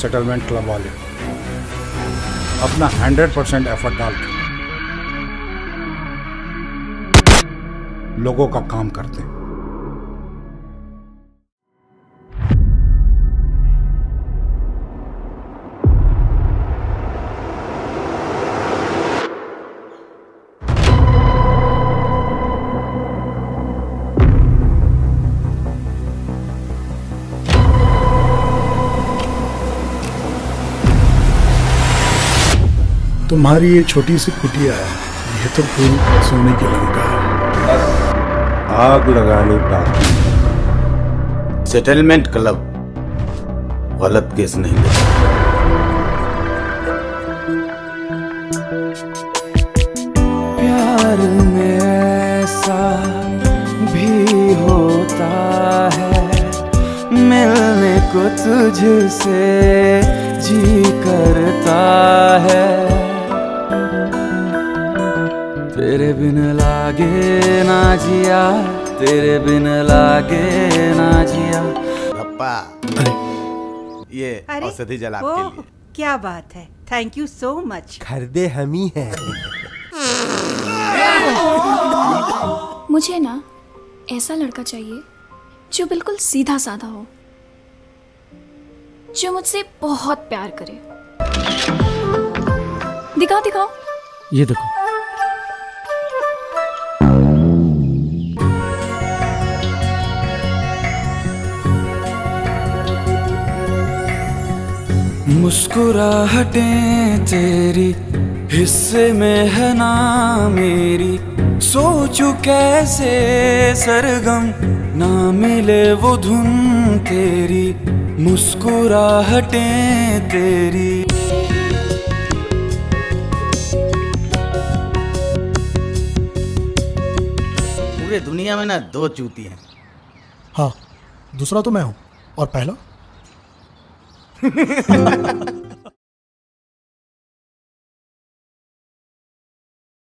Settlement club वाले अपना 100% effort डाल के लोगों का काम करते हैं। तुम्हारी ये छोटी सी कुटिया है, ये तो पूरी सोने की लंका है। आग लगानी बाकी। सेटलमेंट क्लब गलत केस नहीं लेता। प्यार में ऐसा भी होता है, मिलने को तुझसे जी करता है। तेरे बिन लागे ना जिया, तेरे बिन लागे ना जिया। पप्पा, ये औषधि जल आपके लिए। क्या बात है, थैंक यू सो मच। खरीदे हम ही हैं। मुझे ना ऐसा लड़का चाहिए जो बिल्कुल सीधा साधा हो, जो मुझसे बहुत प्यार करे। दिखाओ दिखाओ। ये देखो। मुस्कुराहटें तेरी हिस्से में है ना मेरी, सोचूं कैसे सरगम ना मिले वो धुन तेरी। मुस्कुराहटें तेरी। पूरे दुनिया में ना 2 चूती हैं। हाँ, दूसरा तो मैं हूँ और पहला